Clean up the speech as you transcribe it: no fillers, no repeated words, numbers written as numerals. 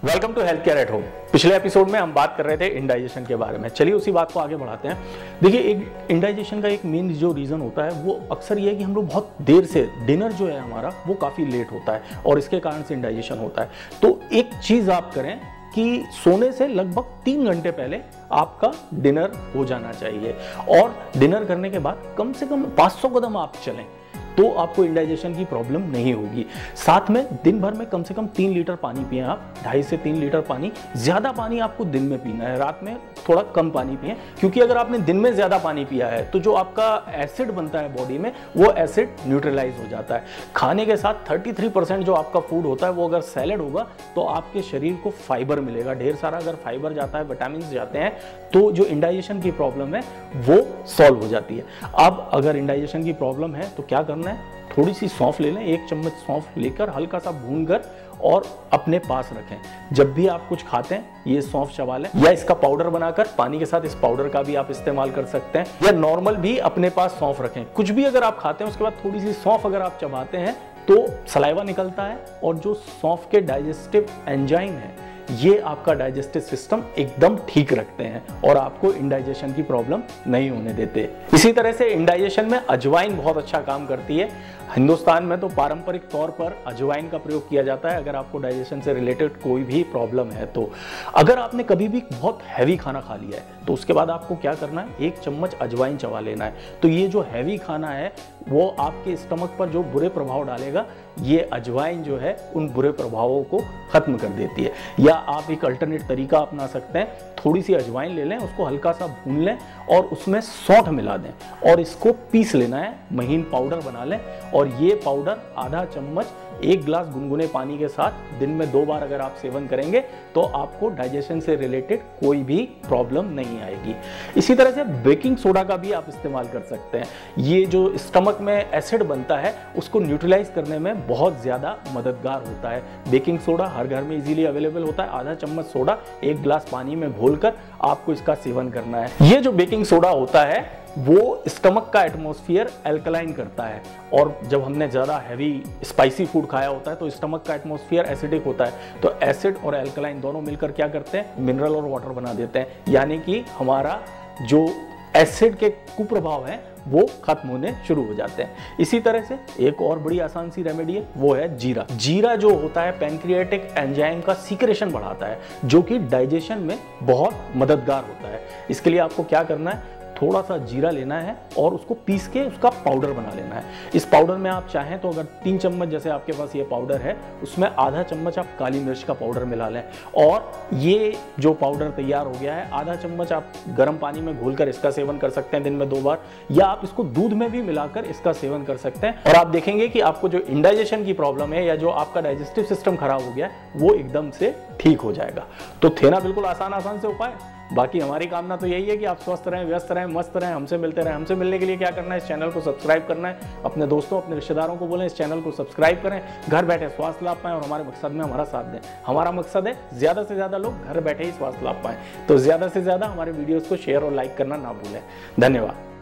Welcome to health care at home. पिछले episode में हम बात कर रहे थे इंडाइजेशन के बारे में। चलिए उसी बात को आगे बढ़ाते हैं। देखिए, एक इंडाइजेशन का एक मेन जो रीज़न होता है वो अक्सर ये है कि हम लोग बहुत देर से डिनर जो है हमारा वो काफ़ी लेट होता है और इसके कारण से इंडाइजेशन होता है। तो एक चीज़ आप करें कि सोने से लगभग 3 घंटे पहले आपका डिनर हो जाना चाहिए और डिनर करने के बाद कम से कम 500 कदम आप चलें तो आपको इंडाइजेशन की प्रॉब्लम नहीं होगी। साथ में दिन भर में कम से कम 3 लीटर पानी पिएं आप, 2.5 से 3 लीटर पानी। ज़्यादा पानी आपको दिन में पीना है, रात में थोड़ा कम पानी पिएं, क्योंकि अगर आपने दिन में ज़्यादा पानी पिया है तो जो आपका एसिड बनता है बॉडी में वो एसिड न्यूट्रलाइज हो जाता है। खाने के साथ 33% जो आपका फूड होता है वो अगर सैलेड होगा तो आपके शरीर को फाइबर मिलेगा ढेर सारा। अगर फाइबर जाता है, विटामिन जाते हैं तो जो इंडाइजेशन की प्रॉब्लम है वो सॉल्व हो जाती है। अब अगर इंडाइजेशन की प्रॉब्लम है तो क्या करना है, थोड़ी सी सौंफ ले लें, 1 चम्मच सौंफ लेकर हल्का सा भूनकर और अपने पास रखें। जब भी आप कुछ खाते हैं ये सौंफ चबा लें, या इसका पाउडर बनाकर पानी के साथ इस पाउडर का भी आप इस्तेमाल कर सकते हैं, या नॉर्मल भी अपने पास सौंफ रखें। कुछ भी अगर आप खाते हैं उसके बाद थोड़ी सी सौंफ अगर आप चबाते हैं तो सलाइवा निकलता है और जो सौंफ के डाइजेस्टिव एंजाइम है ये आपका डाइजेस्टिव सिस्टम एकदम ठीक रखते हैं और आपको इंडाइजेशन की प्रॉब्लम नहीं होने देते। इसी तरह से इंडाइजेशन में अजवाइन बहुत अच्छा काम करती है। हिंदुस्तान में तो पारंपरिक तौर पर अजवाइन का प्रयोग किया जाता है अगर आपको डाइजेशन से रिलेटेड कोई भी प्रॉब्लम है तो। अगर आपने कभी भी बहुत हैवी खाना खा लिया है तो उसके बाद आपको क्या करना है, 1 चम्मच अजवाइन चबा लेना है। तो ये जो हैवी खाना है वो आपके स्टमक पर जो बुरे प्रभाव डालेगा ये अजवाइन जो है उन बुरे प्रभावों को खत्म कर देती है। या आप एक अल्टरनेट तरीका अपना सकते हैं, थोड़ी सी अजवाइन ले लें, उसको हल्का सा भून लें और उसमें सौंठ मिला दें और इसको पीस लेना है, महीन पाउडर बना लें। और ये पाउडर आधा चम्मच 1 गिलास गुनगुने पानी के साथ दिन में 2 बार अगर आप सेवन करेंगे तो आपको डाइजेशन से रिलेटेड कोई भी प्रॉब्लम नहीं आएगी। इसी तरह से बेकिंग सोडा का भी आप इस्तेमाल कर सकते हैं। ये जो स्टमक में एसिड बनता है उसको न्यूट्रलाइज करने में बहुत ज़्यादा मददगार होता है। बेकिंग सोडा हर घर में इजीली अवेलेबल होता है। आधा चम्मच सोडा 1 गिलास पानी में घोलकर आपको इसका सेवन करना है। ये जो बेकिंग सोडा होता है वो स्टमक का एटमॉस्फेयर एल्कलाइन करता है और जब हमने ज़्यादा हैवी स्पाइसी फूड खाया होता है तो स्टमक का एटमॉस्फेयर एसिडिक होता है। तो एसिड और एल्कलाइन दोनों मिलकर क्या करते हैं, मिनरल और वाटर बना देते हैं, यानी कि हमारा जो एसिड के कुप्रभाव हैं वो खत्म होने शुरू हो जाते हैं। इसी तरह से एक और बड़ी आसान सी रेमेडी है, वो है जीरा। जीरा जो होता है पैंक्रियाटिक एंजाइम का सीक्रेशन बढ़ाता है जो कि डाइजेशन में बहुत मददगार होता है। इसके लिए आपको क्या करना है, थोड़ा सा जीरा लेना है और उसको पीस के उसका पाउडर बना लेना है। इस पाउडर में आप चाहें तो अगर 3 चम्मच जैसे आपके पास ये पाउडर है उसमें आधा चम्मच आप काली मिर्च का पाउडर मिला लें और ये जो पाउडर तैयार हो गया है आधा चम्मच आप गर्म पानी में घोलकर इसका सेवन कर सकते हैं दिन में 2 बार, या आप इसको दूध में भी मिलाकर इसका सेवन कर सकते हैं। और आप देखेंगे कि आपको जो इंडाइजेशन की प्रॉब्लम है या जो आपका डाइजेस्टिव सिस्टम खराब हो गया है वो एकदम से ठीक हो जाएगा। तो थे ना बिल्कुल आसान से उपाय। बाकी हमारी कामना तो यही है कि आप स्वस्थ रहें, व्यस्त रहें, मस्त रहें, हमसे मिलते रहें। हमसे मिलने के लिए क्या करना है, इस चैनल को सब्सक्राइब करना है, अपने दोस्तों अपने रिश्तेदारों को बोलें इस चैनल को सब्सक्राइब करें, घर बैठे स्वास्थ्य लाभ पाएं और हमारे मकसद में हमारा साथ दें। हमारा मकसद है ज़्यादा से ज़्यादा लोग घर बैठे ही स्वास्थ्य लाभ पाएं। तो ज़्यादा से ज़्यादा हमारे वीडियोज़ को शेयर और लाइक करना ना भूलें। धन्यवाद।